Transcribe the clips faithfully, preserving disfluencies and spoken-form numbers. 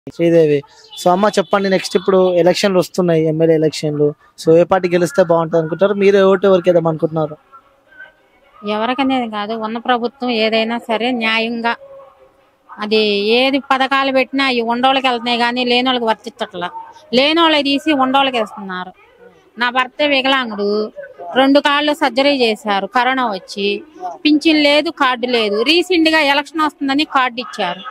Sridevi. So అమ్మ చెప్పండి, next ఇప్పుడు ఎలక్షన్లు వస్తున్నాయి, ఎమ్మెల్యే ఎలక్షన్లు. సో ఏ పార్టీ గెలిస్తే బాగుంటుంది అనుకుంటారు మీరు? ఓటు ఎవరికి వేద్దాం అనుకుంటున్నారు? ఎవరికనేది కాదు, ఉన్న ప్రభుత్వం ఏదైనా సరే న్యాయంగా అది ఏది పథకాలు పెట్టినా అవి ఉండోళ్ళకి వెళ్తున్నాయి కానీ లేని వాళ్ళకి వర్తించట్లా. లేని వాళ్ళకి తీసి ఉండోళ్ళకి వేస్తున్నారు. నా భర్త వికలాంగుడు, రెండు కాళ్ళు సర్జరీ చేశారు కరోనా వచ్చి. పింఛన్ లేదు, కార్డు లేదు. రీసెంట్ గా ఎలక్షన్ వస్తుందని కార్డు ఇచ్చారు.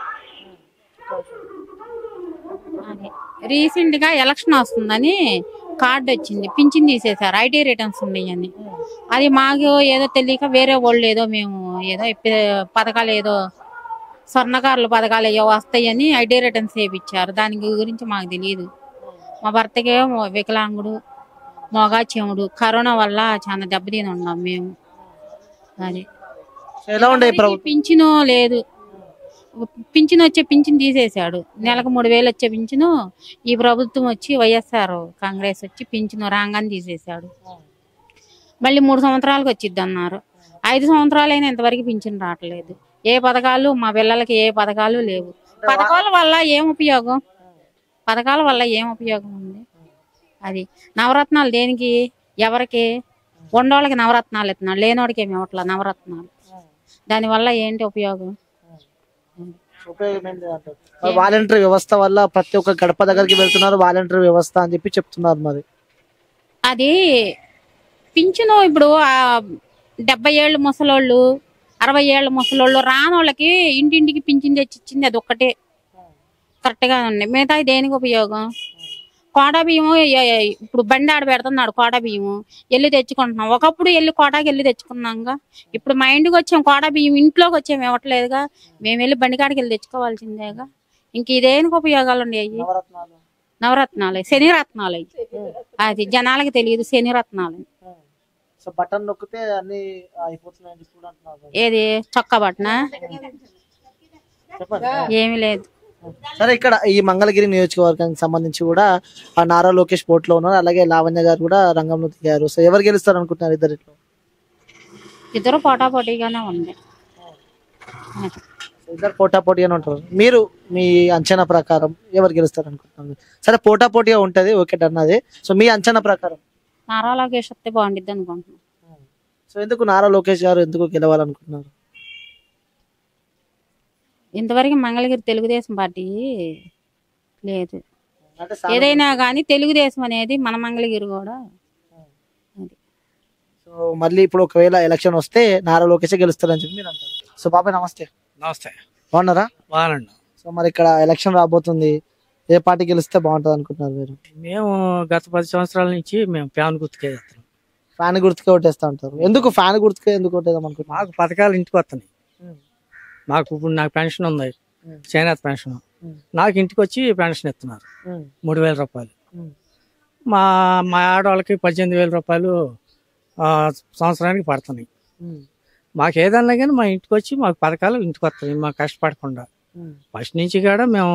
రీసెంట్ గా ఎలక్షన్ వస్తుందని కార్డు వచ్చింది, పింఛన్ తీసేశారు. ఐటీ రిటర్న్స్ ఉన్నాయని. అది మాకు ఏదో తెలియక వేరే వాళ్ళు ఏదో మేము ఏదో పథకాలు ఏదో స్వర్ణకారుల పథకాలు ఏవో వస్తాయని ఐటీ రిటర్న్స్ వేయించారు. దాని గురించి మాకు తెలియదు. మా భర్తకే వికలాంగుడు, మొగా చెముడు, కరోనా వల్ల చాలా దెబ్బతిని ఉన్నాం మేము. అది పింఛను లేదు, పింఛను వచ్చే పింఛను తీసేశాడు. నెలకు మూడు వేలు వచ్చే పింఛను ఈ ప్రభుత్వం వచ్చి వైఎస్ఆర్ కాంగ్రెస్ వచ్చి పింఛను రాగానే తీసేశాడు. మళ్ళీ మూడు సంవత్సరాలకు వచ్చిద్ది అన్నారు. ఐదు సంవత్సరాలైనా ఇంతవరకు పింఛను రావట్లేదు. ఏ పథకాలు మా పిల్లలకి ఏ పథకాలు లేవు. పథకాల వల్ల ఏం ఉపయోగం? పథకాల వల్ల ఏం ఉపయోగం ఉంది? అది నవరత్నాలు దేనికి, ఎవరికి? ఉండోళ్ళకి నవరత్నాలు ఇస్తున్నాడు, లేనోడికి ఏమి ఇవ్వట్లా నవరత్నాలు. దానివల్ల ఏంటి ఉపయోగం? వాలంటరీ వ్యవస్థ వల్ల ప్రతి ఒక్క గడప దగ్గరికి వెళ్తున్నారు, వాలంటరీ వ్యవస్థ అని చెప్పి చెప్తున్నారు. మరి అది పింఛను ఇప్పుడు డెబ్బై ఏళ్ళు ముసలోళ్ళు, అరవై ఏళ్ళ ముసలోళ్ళు రానోళ్ళకి ఇంటింటికి పింఛన్ తెచ్చి ఇచ్చింది అది ఒక్కటే కరెక్ట్ గా ఉంది. మిగతా దేనికి ఉపయోగం? కోటా బియ్యము ఇప్పుడు బండి ఆడ పెడుతున్నాడు, కోటా బియ్యము వెళ్ళి తెచ్చుకుంటున్నాం. ఒకప్పుడు వెళ్ళి కోటాకి వెళ్ళి తెచ్చుకున్నాంగా. ఇప్పుడు మా ఇంటికి వచ్చాం, కోటా బియ్యం ఇంట్లోకి వచ్చాము ఇవ్వట్లేదుగా. మేము వెళ్ళి బండి కాడికి వెళ్ళి తెచ్చుకోవాల్సిందేగా. ఇంక ఇదేనికి ఉపయోగాలు ఉండేవి? నవరత్నాలు, శని రత్నాలు. అది జనాలకి తెలియదు శని రత్నాలు. ఏది చొక్కా బట్టనా? ఏమి లేదు. సరే, ఇక్కడ ఈ మంగళగిరి నియోజకవర్గానికి సంబంధించి కూడా ఆ నారా లోకేష్ పోటీలో ఉన్నారు, అలాగే లావణ్య గారు కూడా రంగంలో దిగారు. సో ఎవరు గెలుస్తారు అనుకుంటున్నారు ఇద్దరిలో? ఇద్దరు పోటాపోటీగానే ఉంది. ఇద్దరు పోటాపోటీగానే ఉంటారు. మీరు మీ అంచనా ప్రకారం ఎవరు గెలుస్తారు అనుకుంటున్నారు? సరే, పోటాపోటీగా ఉంటది, ఓకే అన్నది. సో మీ అంచనా ప్రకారం నారా లోకేష్ వస్తే బాగుండిద్ది అనుకుంటున్నాను. సో ఎందుకు నారా లోకేష్ గారు ఎందుకు గెలవాలనుకుంటున్నారు? ఇంతవరకు మంగళగిరి తెలుగుదేశం పార్టీ లేదు. ఏదైనా కానీ తెలుగుదేశం అనేది మన మంగళగిరి కూడా. సో మళ్ళీ ఇప్పుడు ఒకవేళ ఎలక్షన్ వస్తే నారా లోకేష్ గెలుస్తారని చెప్పి మీరు అంటారు. సో బాబాయ్ నమస్తే. నమస్తే. బాగున్నారా? బాగున్నాను. సో మరి ఇక్కడ ఎలక్షన్ రాబోతుంది, ఏ పార్టీ గెలిస్తే బాగుంటుంది అనుకుంటున్నారు మీరు? మేము గత పది సంవత్సరాల నుంచి మేము ఫ్యాన్ గుర్తుకే చేస్తాం. ఫ్యాన్ గుర్తుకే ఓటేస్తా ఉంటారు. ఎందుకు ఫ్యాన్ గుర్తుకే ఎందుకు ఓటేద్దాం అనుకుంటున్నారు? మాకు పథకాలు ఇంటికి వస్తున్నాయి. మాకు ఇప్పుడు నాకు పెన్షన్ ఉంది, చేనేత పెన్షన్. నాకు ఇంటికి వచ్చి పెన్షన్ ఇస్తున్నారు మూడు వేల రూపాయలు. మా మా ఆడవాళ్ళకి పద్దెనిమిది వేల రూపాయలు సంవత్సరానికి పడుతున్నాయి. మాకు ఏదన్నా కానీ మా ఇంటికి వచ్చి మాకు పథకాలు ఇంటికి వస్తున్నాయి, మాకు కష్టపడకుండా. ఫస్ట్ నుంచి కూడా మేము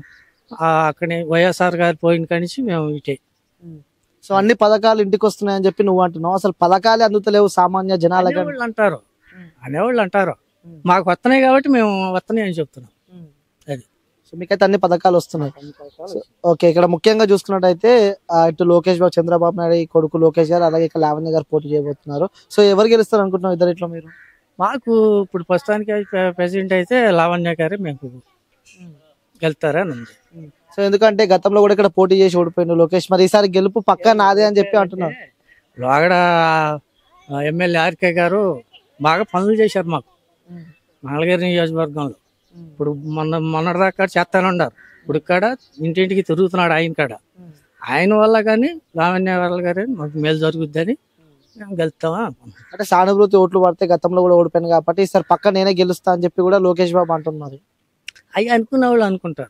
అక్కడే వైఎస్ఆర్ గారు పోయిన కాడి నుంచి మేము ఇటే. సో అన్ని పథకాలు ఇంటికి వస్తున్నాయని చెప్పి నువ్వు అంటున్నావు, అసలు పథకాలే అందుతలేవు సామాన్య జనాలకి అంటారు, అనేవాళ్ళు అంటారు. మాకు వస్తున్నాయి కాబట్టి మేము వస్తున్నాయి అని చెప్తున్నాం. అది సో మీకైతే అన్ని పథకాలు వస్తున్నాయి. ఓకే, ఇక్కడ ముఖ్యంగా చూసుకున్నట్టయితే ఇటు లోకేష్ బాబు, చంద్రబాబు నాయుడు కొడుకు లోకేష్ గారు, అలాగే ఇక్కడ లావణ్య గారు పోటీ చేయబోతున్నారు. సో ఎవరు గెలుస్తారు అనుకుంటున్నారు ఇద్దరు ఇట్లా మీరు? మాకు ఇప్పుడు ప్రస్తుతానికి ప్రెసిడెంట్ అయితే లావణ్య గారే మేము గెలుస్తారని ఉంది. సో ఎందుకంటే గతంలో కూడా ఇక్కడ పోటీ చేసి ఓడిపోయింది లోకేష్, మరి ఈసారి గెలుపు పక్కా నాదే అని చెప్పి అంటున్నారు. అక్కడ ఎమ్మెల్యే ఆర్కే గారు బాగా పనులు చేశారు మాకు మంగళగిరి నియోజకవర్గంలో. ఇప్పుడు మొన్న మొన్నటిదాకా చేస్తానే ఉన్నారు, ఇప్పుడు ఇక్కడ ఇంటింటికి తిరుగుతున్నాడు ఆయన కాడ. ఆయన వల్ల కానీ లావణ్య వల్ల కానీ మాకు మేలు జరుగుద్దని మేము గెలుస్తామా. అంటే సానుభూతి ఓట్లు పడితే గతంలో కూడా ఓడిపోయాను కాబట్టి ఈసారి పక్క నేనే గెలుస్తా అని చెప్పి కూడా లోకేష్ బాబు అంటున్నారు. అవి అనుకునే వాళ్ళు అనుకుంటారు,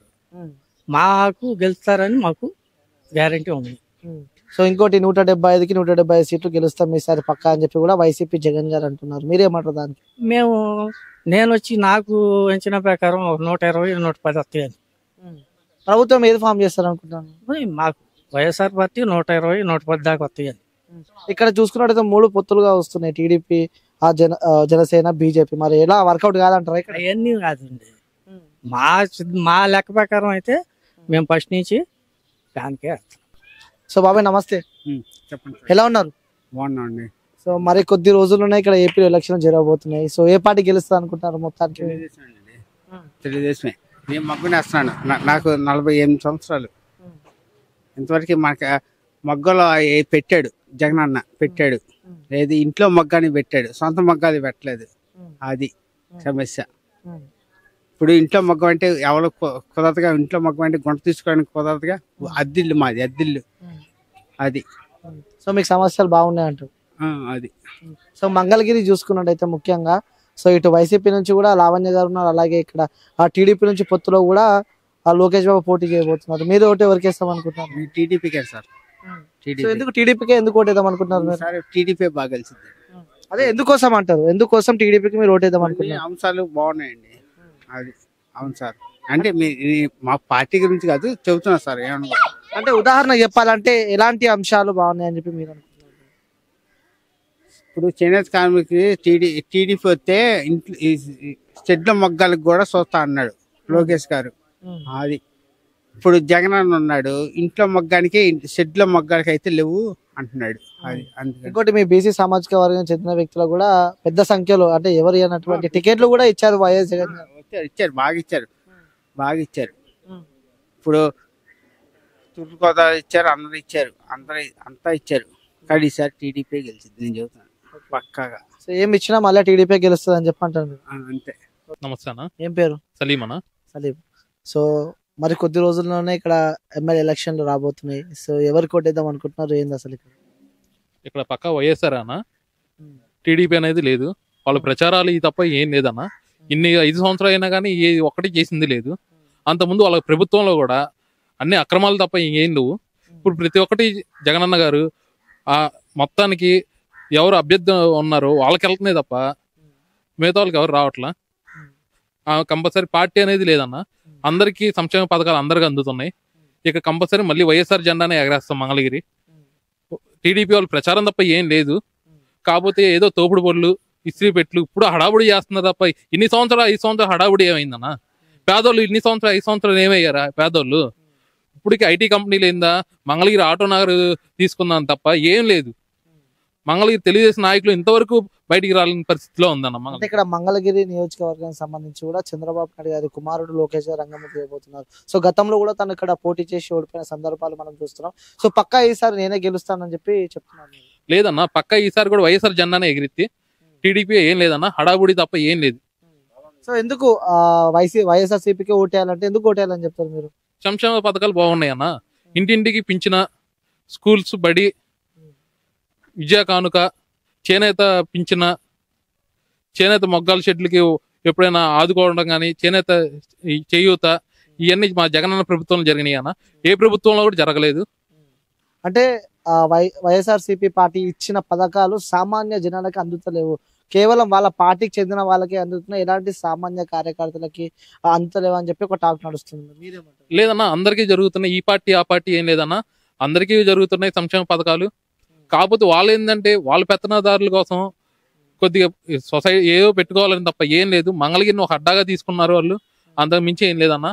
మాకు గెలుస్తారని మాకు గ్యారంటీ ఉంది. సో ఇంకోటి నూట డెబ్బై ఐదుకి నూట డెబ్బై ఐదు సీట్లు గెలుస్తాం ఈసారి పక్కా అని చెప్పి కూడా వైసీపీ జగన్ గారు అంటున్నారు. మీరేమంటారు దానికి? మేము నేను వచ్చి నాకు అంచనా ప్రకారం ఒక నూట ఇరవై నూట పది వస్తాయని. ప్రభుత్వం ఏది ఫామ్ చేస్తారు అనుకుంటున్నాను? మాకు వైఎస్ఆర్ పార్టీ నూట ఇరవై నూట పది దాకా వస్తాయని. ఇక్కడ చూసుకున్నట్టయితే మూడు పొత్తులుగా వస్తున్నాయి, టీడీపీ, ఆ జన జనసేన, బీజేపీ. మరి ఎలా వర్కౌట్ కాదంటారా? ఇక్కడ అవన్నీ కాదండి, మా మా లెక్క ప్రకారం అయితే మేము ఫస్ట్ నుంచి ఫ్యాన్కే వేస్తాం. సో బాబాయ్ నమస్తే, చెప్పండి. ఎలా ఉన్నారు? బాగున్నా అండి. సో మరి కొద్ది రోజుల్లోనే ఇక్కడ ఏపీ ఎలక్షన్ జరగబోతున్నాయి. సో ఏ పార్టీ గెలుస్తుంది అనుకుంటారు మొత్తానికి? తెలుగుదేశం అండి, తెలుగుదేశమే. నేను మగ్గుని వేస్తున్నాను. నాకు నలభై ఎనిమిది సంవత్సరాలు. ఇంతవరకు మనకి మగ్గలో పెట్టాడు జగన్ అన్న, పెట్టాడు. లేదు ఇంట్లో మగ్గాని పెట్టాడు, సొంత మగ్గాది పెట్టలేదు. అది సమస్య. ఇప్పుడు ఇంట్లో మగ్గం అంటే ఎవరు కుదరదుగా, ఇంట్లో మగ్గం అంటే గుంట తీసుకోవడానికి కుదరదుగా. అద్దిల్లు మాది, అద్దిల్లు అది. సో మీకు సమస్యలు బాగున్నాయి అంటారు. అది. సో మంగళగిరి చూసుకున్నట్టయితే ముఖ్యంగా సో ఇటు వైసీపీ నుంచి కూడా లావణ్య గారు ఉన్నారు, అలాగే ఇక్కడ ఆ టీడీపీ నుంచి పొత్తులో కూడా ఆ లోకేష్ బాబు పోటీ చేయబోతున్నారు. మీరు ఒకటి ఎవరికి వేస్తాం అనుకుంటున్నారు? టీడీపీకే సార్. సో ఎందుకు టీడీపీకే ఎందుకు ఓటేద్దాం అనుకుంటున్నారు? టీడీపీ బాగా కలిసింది. అదే ఎందుకోసం అంటారు, ఎందుకోసం టీడీపీకి మీరు ఓటేద్దాం అనుకుంటున్నారు? అంశాలు బాగున్నాయండి. అది అవును సార్. అంటే మీ మా పార్టీ గురించి కాదు చెబుతున్నా సార్. ఏమన్నా అంటే ఉదాహరణ చెప్పాలంటే ఎలాంటి అంశాలు బాగున్నాయని చెప్పి మీరు అనుకుంటున్నారు? ఇప్పుడు చేనేత కార్మికుకి టీడీ టీడీపీ వస్తే ఇంట్లో చెడ్ల మొగ్గాలకు కూడా చూస్తా అన్నాడు లోకేష్ గారు. అది. ఇప్పుడు జగన్ అన్న ఉన్నాడు, ఇంట్లో మొగ్గానికి షెడ్ల మొగ్గాలకి అయితే లేవు అంటున్నాడు. అది అందుకని. ఇంకోటి మీ బీసీ సామాజిక వర్గం చెందిన వ్యక్తులు కూడా పెద్ద సంఖ్యలో అంటే ఎవరు అన్నటువంటి టికెట్లు కూడా ఇచ్చారు వైఎస్ జగన్ గారు. ఇచ్చారు, బాగా ఇచ్చారు, బాగా ఇచ్చారు. ఇప్పుడు తూర్పుగోదావరి ఇచ్చారు, అందరూ ఇచ్చారు, అందరూ అంతా ఇచ్చారు. కానీ ఈసారి టీడీపీ గెలిచింది నేను చెబుతాను పక్కాగా. సో ఏమి ఇచ్చినా మళ్ళీ టీడీపీ గెలుస్తుంది అని చెప్పంటారు. అంతే. నమస్తే అన్న. ఏం పేరు? సలీం అన్న. సలీం. సో మరి కొద్ది రోజుల్లోనే ఇక్కడ ఎమ్మెల్యే ఎలక్షన్లు రాబోతున్నాయి. సో ఎవరికి కొట్టేద్దాం అనుకుంటున్నారు? ఏంది అసలు ఇక్కడ? ఇక్కడ పక్క వైఎస్ఆర్ అన్న, టీడీపీ అనేది లేదు. వాళ్ళ ప్రచారాలు ఈ తప్ప ఏం లేదన్న. ఇన్ని ఐదు సంవత్సరాలు అయినా కానీ ఏ ఒక్కటి చేసింది లేదు. అంతకుముందు వాళ్ళ ప్రభుత్వంలో కూడా అన్ని అక్రమాలు తప్ప ఏం లేవు. ఇప్పుడు ప్రతి ఒక్కటి జగనన్న గారు ఆ మొత్తానికి ఎవరు అభ్యర్థి ఉన్నారో వాళ్ళకి వెళ్తున్నాయి తప్ప మిగతా వాళ్ళకి ఎవరు రావట్లా. కంపల్సరీ పార్టీ అనేది లేదన్న. అందరికీ సంక్షేమ పథకాలు అందరికీ అందుతున్నాయి. ఇక కంపల్సరీ మళ్ళీ వైఎస్ఆర్ జెండానే ఎగరేస్తాం మంగళగిరి. టీడీపీ వాళ్ళు ప్రచారం తప్ప ఏం లేదు. కాకపోతే ఏదో తోపుడు బొడ్లు, ఇస్త్రీ పెట్లు ఇప్పుడు హడావుడి చేస్తున్నారు తప్ప ఇన్ని సంవత్సరాలు ఐదు సంవత్సరాలు హడావుడి ఏమైందన్న? పేదోళ్ళు ఇన్ని సంవత్సరాలు ఐదు సంవత్సరాలు ఏమయ్యారా పేదోళ్ళు? ఇప్పటికి ఐటీ కంపెనీలు ఏందా, మంగళగిరి ఆటో నగర్ తీసుకుందాం తప్ప ఏం లేదు. మంగళగిరి తెలుగుదేశం నాయకులు ఇంతవరకు బయటికి రాలేని పరిస్థితిలో ఉందన్న. ఇక్కడ మంగళగిరి నియోజకవర్గానికి సంబంధించి కూడా చంద్రబాబు నాయుడు గారి కుమారుడు లోకేష్ గారు రంగంలోకి చేయబోతున్నారు. సో గతంలో కూడా తను ఇక్కడ పోటీ చేసి ఓడిపోయిన సందర్భాలు మనం చూస్తున్నాం. సో పక్కా ఈసారి నేనే గెలుస్తానని చెప్పి చెప్తున్నాను. లేదన్న, పక్కా ఈసారి కూడా వైఎస్ఆర్ జెండానే ఎగిరిత్తి. టీడీపీ ఏం లేదన్న, హడాబుడి తప్ప ఏం లేదు. సో ఎందుకు వైసీ వైఎస్ఆర్ సిపికి ఓటేయాలంటే ఎందుకు ఓటేయాలని చెప్తారు మీరు? సంక్షేమ పథకాలు బాగున్నాయి అన్న. ఇంటింటికి పింఛన, స్కూల్స్, బడి, విద్యా కానుక, చేనేత పింఛన, చేనేత మొగ్గాల షెడ్లకి ఎప్పుడైనా ఆదుకోవడం కానీ, చేనేత చేయూత, ఇవన్నీ మా జగనన్న ప్రభుత్వంలో జరిగినాయి అన్న. ఏ ప్రభుత్వంలో కూడా జరగలేదు. అంటే వై వైఎస్ఆర్ సిపి పార్టీ ఇచ్చిన పథకాలు సామాన్య జనాలకి అందుతలేవు, కేవలం వాళ్ళ పార్టీకి చెందిన వాళ్ళకి అందుతున్నాయి, ఎలాంటి సామాన్య కార్యకర్తలకి అందుతలేవు అని చెప్పి ఒక టాక్ నడుస్తుంది. మీరేమంటారు? లేదన్నా, అందరికీ జరుగుతున్నాయి. ఈ పార్టీ ఆ పార్టీ ఏం లేదన్నా, అందరికీ జరుగుతున్నాయి సంక్షేమ పథకాలు. కాకపోతే వాళ్ళు ఏంటంటే వాళ్ళ పెత్తనదారుల కోసం కొద్దిగా సొసైటీ ఏదో పెట్టుకోవాలని తప్ప ఏం లేదు. మంగళగిరిని ఒక అడ్డాగా తీసుకున్నారు వాళ్ళు, అంతకు మించి ఏం లేదన్నా.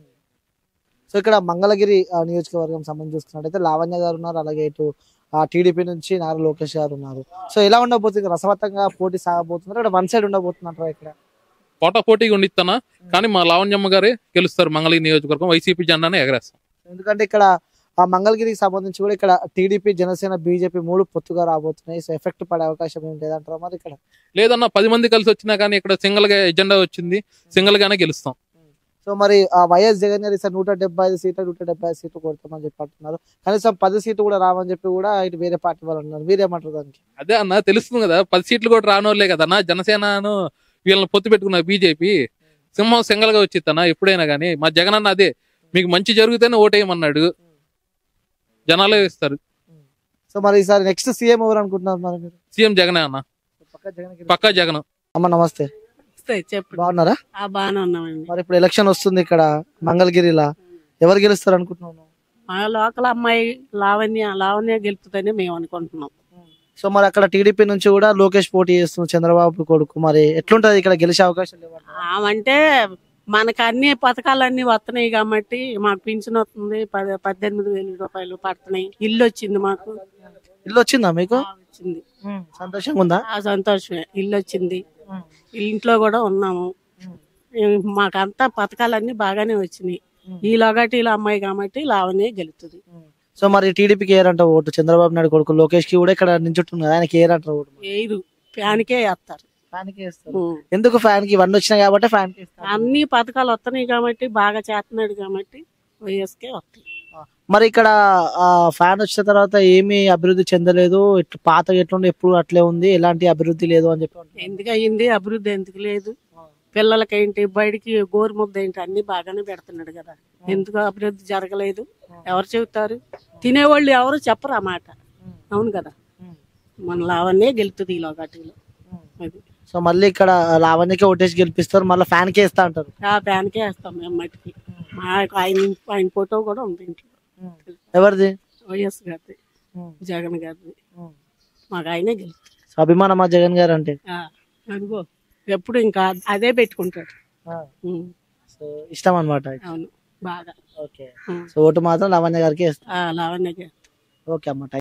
సో ఇక్కడ మంగళగిరి నియోజకవర్గం సంబంధించి చూస్తున్నట్టయితే లావణ్య గారు ఉన్నారు, అలాగే ఇటు ఆ టీడీపీ నుంచి నారా లోకేష్ గారు ఉన్నారు. సో ఎలా ఉండబోతుంది? రసవత్తంగా పోటీ సాగబోతున్నారు, ఇక్కడ వన్ సైడ్ ఉండబోతున్నారు. ఇక్కడ పోటా పోటీగా ఉండిస్తానా, కానీ మా లావణ్యమ్మ గారే గెలుస్తారు. మంగళగిరి నియోజకవర్గం వైసీపీ జెండానే ఎగరేస్తాం. ఎందుకంటే ఇక్కడ ఆ మంగళగిరికి సంబంధించి కూడా ఇక్కడ టీడీపీ, జనసేన, బీజేపీ మూడు పొత్తుగా రాబోతున్నాయి. సో ఎఫెక్ట్ పడే అవకాశం ఏం లేదంటారా మరి ఇక్కడ? లేదన్నా, పది మంది కలిసి వచ్చినా కానీ ఇక్కడ సింగిల్ గా ఎజెండా వచ్చింది, సింగిల్ గానే గెలుస్తాం. సో మరి ఆ వైఎస్ జగన్ గారు ఈసారి నూట డెబ్బై ఐదు సీట్లు నూట డెబ్బై ఐదు సీట్లు కొడతామని చెప్పి అంటున్నారు. కనీసం పది సీట్లు కూడా రావని చెప్పి కూడా ఇటు వేరే పార్టీ వాళ్ళు ఉన్నారు. మీరేమంటారు దానికి? అదే అన్న, తెలుస్తుంది కదా, పది సీట్లు కూడా రానోళ్లే కదన్నా. జనసేనను వీళ్ళని పొత్తు పెట్టుకున్న బీజేపీ సింహం సింగల్ గా వచ్చిద్దన్నా ఎప్పుడైనా కానీ. మా జగన్ అన్న అదే, మీకు మంచి జరిగితేనే ఓటేయమన్నాడు, జనాలే ఇస్తారు. సో మరి ఈసారి నెక్స్ట్ సీఎం ఎవరు అనుకుంటున్నారు మరి మీరు? సీఎం జగనే అన్న, పక్కా జగన్. అమ్మ నమస్తే, బాగున్నారా? బాగానే ఉన్నామండి. మరి ఇప్పుడు ఎలక్షన్ వస్తుంది ఇక్కడ మంగళగిరిలా, ఎవరు గెలుస్తారు అనుకుంటున్నాను? మా లోకల్ అమ్మాయి లావణ్య లావణ్య గెలుపుతుందని మేము అనుకుంటున్నాం. సో మరి అక్కడ టీడీపీ నుంచి కూడా లోకేష్ పోటీ చేస్తున్నారు, చంద్రబాబు కొడుకు. మరి ఎట్లుంటది ఇక్కడ, గెలిచే అవకాశం లేవు? ఆమంటే మనకు అన్ని పథకాలన్నీ వస్తున్నాయి కాబట్టి మాకు పింఛన్ వస్తుంది పద- పద్దెనిమిది వేల రూపాయలు పడుతున్నాయి. ఇల్లు వచ్చింది మాకు. ఇల్లు వచ్చిందా మీకు? ఆ, వచ్చింది. సంతోషంగా ఉందా? ఆ సంతోషమే. ఇల్లు వచ్చింది. ఇంట్లో కూడా ఉన్నాము. మాకంతా పథకాలన్నీ బాగానే వచ్చినాయి. ఈ లొగటిలో అమ్మాయి కాబట్టి లావణ్య గెలుతుంది. సో మరి టీడీపీకి ఏరంటావు ఓటు? చంద్రబాబు నాయుడు కొడుకు లోకేష్ కి కూడా ఇక్కడ నించుంటుంది, ఆయనకి ఏరంటారు ఓటు? ఏరు ఫ్యాన్కే వేస్తారు. ఫ్యాన్ కి వేస్తారు. ఎందుకు ఫ్యాన్ కి? ఇవన్నీ వచ్చినాయి కాబట్టి ఫ్యాన్ కి వేస్తారు. అన్ని పథకాలు వస్తున్నాయి కాబట్టి బాగా చేస్తున్నాడు కాబట్టి వైఎస్కే వస్తాయి. మరి ఇక్కడ ఆ ఫ్యాన్ వచ్చిన తర్వాత ఏమీ అభివృద్ధి చెందలేదు, ఇట్లా పాత ఎట్లుండే ఎప్పుడు అట్లే ఉంది, ఎలాంటి అభివృద్ధి లేదు అని చెప్పి అంటున్నారు. ఎందుకు అయ్యింది అభివృద్ధి? ఎందుకు లేదు? పిల్లలకేంటి, బయటికి గోరు ముద్ద ఏంటి అన్ని బాగానే పెడుతున్నాడు కదా. ఎందుకు అభివృద్ధి జరగలేదు? ఎవరు చెబుతారు? తినేవాళ్ళు ఎవరు చెప్పరు ఆ మాట. అవును కదా. మన లావన్నే గెలుతుంది ఈ లోకాటిలో. అది సో మళ్ళీ ఇక్కడ లావణ్యకి ఓటేసి గెలిపిస్తారు, మళ్ళీ ఫ్యాన్ కి వేస్తా అంటారు. ఆ ఫ్యాన్కే వేస్తాం మేము మట్టికి. మా ఆయన ఆయన ఫోటో కూడా ఉంది ఇంట్లో. ఎవరిది? వైఎస్ గారిది, జగన్ గారిది. మాకు ఆయనే గెలుస్తుంది. సో అభిమానమా జగన్ గారు అంటే? ఆ, అనుకో ఎప్పుడు ఇంకా అదే పెట్టుకుంటాడు. ఉమ్, సో ఇష్టం అనమాట. అవును బాగా. ఓకే. ఉమ్. సో ఓటు మాత్రం లావణ్య గారికి వేస్తారు. ఆ, లావణ్యకే. ఓకే అమ్మ.